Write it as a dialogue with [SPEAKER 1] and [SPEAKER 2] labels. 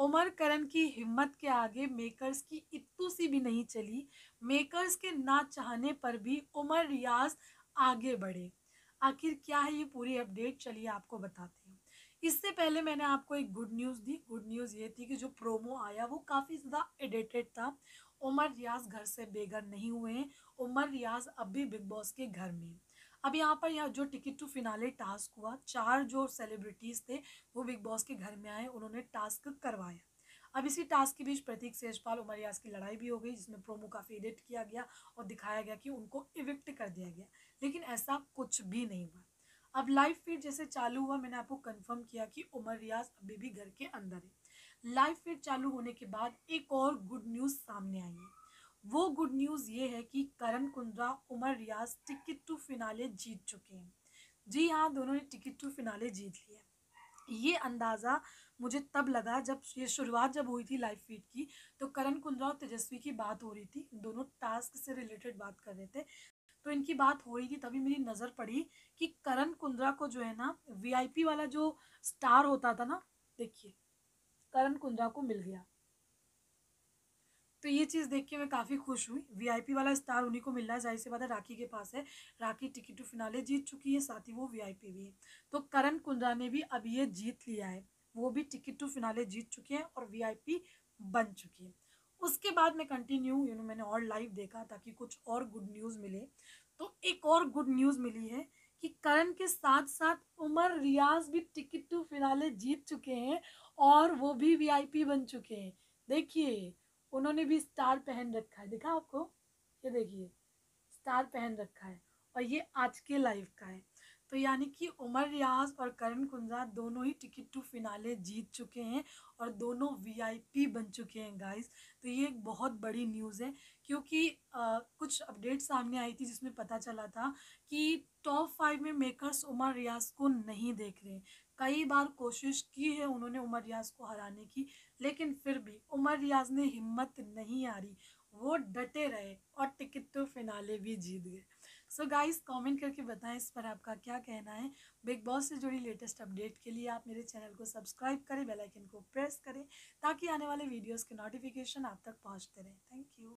[SPEAKER 1] उमर करण की हिम्मत के आगे मेकर्स की इत्तू सी भी नहीं चली। मेकर्स के ना चाहने पर भी उमर रियाज आगे बढ़े। आखिर क्या है ये पूरी अपडेट, चलिए आपको बताते हैं। इससे पहले मैंने आपको एक गुड न्यूज़ दी। गुड न्यूज़ ये थी कि जो प्रोमो आया वो काफ़ी ज़्यादा एडिटेड था। उमर रियाज घर से बेघर नहीं हुए हैं। उमर रियाज अब भी बिग बॉस के घर में हैं। अब यहाँ जो टिकट टू फिनाले टास्क हुआ, 4 जो सेलिब्रिटीज थे वो बिग बॉस के घर में आए, उन्होंने टास्क करवाया। अब इसी टास्क के बीच प्रतीक सेजपाल उमर रियाज की लड़ाई भी हो गई, जिसमें प्रोमो काफ़ी एडिट किया गया और दिखाया गया कि उनको इविक्ट कर दिया गया, लेकिन ऐसा कुछ भी नहीं हुआ। अब लाइव फीड जैसे चालू हुआ, मैंने आपको कंफर्म किया कि उमर रियाज अभी भी घर के अंदर है। लाइव फीड चालू होने के बाद एक और गुड न्यूज़ सामने आई है। वो गुड न्यूज़ ये है कि Karan Kundra, Umar Riaz ticket to finale जीत चुके हैं। जी हाँ, दोनों ने टिकट टू फिनाले जीत लिया। ये अंदाज़ा मुझे तब लगा जब ये शुरुआत जब हुई थी लाइव फीड की, तो करण कुंद्रा और तेजस्वी की बात हो रही थी, दोनों टास्क से रिलेटेड बात कर रहे थे। तो इनकी बात हो रही थी, तभी मेरी नज़र पड़ी कि करण कुंद्रा को जो है ना वीआईपी वाला जो स्टार होता था ना, देखिए करण कुंद्रा को मिल गया। तो ये चीज़ देख के मैं काफ़ी खुश हुई। वीआईपी वाला स्टार उन्हीं को मिल रहा है, जाहिर सी बात है राखी के पास है। राखी टिकट टू फिनाले जीत चुकी है, साथ ही वो वीआईपी भी है। तो करण कुंद्रा ने भी अब ये जीत लिया है, वो भी टिकट टू फिनाले जीत चुके हैं और वीआईपी बन चुकी है। उसके बाद मैं कंटिन्यू मैंने और लाइव देखा ताकि कुछ और गुड न्यूज़ मिले। तो एक और गुड न्यूज़ मिली है कि करण के साथ साथ उमर रियाज भी टिकट टू फिनाले जीत चुके हैं और वो भी वीआईपी बन चुके हैं। देखिए उन्होंने भी स्टार पहन रखा है, दिखा आपको, ये देखिए स्टार पहन रखा है और ये आज के लाइव का है। तो यानी कि उमर रियाज और करण कुंद्रा दोनों ही टिकट टू फिनाले जीत चुके हैं और दोनों वीआईपी बन चुके हैं गाइस। तो ये एक बहुत बड़ी न्यूज़ है, क्योंकि कुछ अपडेट सामने आई थी जिसमें पता चला था कि टॉप 5 में मेकर्स उमर रियाज को नहीं देख रहे। कई बार कोशिश की है उन्होंने उमर रियाज को हराने की, लेकिन फिर भी उमर रियाज ने हिम्मत नहीं हारी, वो डटे रहे और टिकट टू फिनाले भी जीत गए। सो गाइस, कमेंट करके बताएं इस पर आपका क्या कहना है। बिग बॉस से जुड़ी लेटेस्ट अपडेट के लिए आप मेरे चैनल को सब्सक्राइब करें, बेल आइकन को प्रेस करें ताकि आने वाले वीडियोस के नोटिफिकेशन आप तक पहुंचते रहें। Thank you.